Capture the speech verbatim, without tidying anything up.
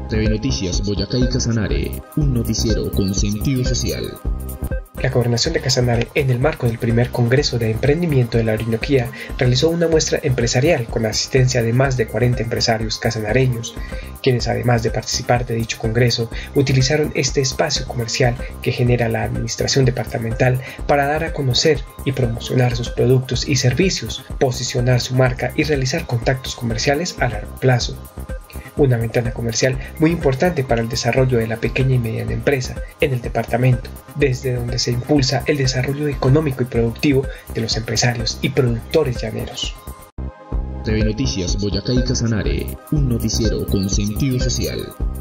T V Noticias Boyacá y Casanare, un noticiero con sentido social. La Gobernación de Casanare, en el marco del primer Congreso de Emprendimiento de la Orinoquía, realizó una muestra empresarial con la asistencia de más de cuarenta empresarios casanareños, quienes además de participar de dicho congreso, utilizaron este espacio comercial que genera la administración departamental para dar a conocer y promocionar sus productos y servicios, posicionar su marca y realizar contactos comerciales a largo plazo. Una ventana comercial muy importante para el desarrollo de la pequeña y mediana empresa en el departamento, desde donde se impulsa el desarrollo económico y productivo de los empresarios y productores llaneros. T V Noticias Boyacá y Casanare, un noticiero con sentido social.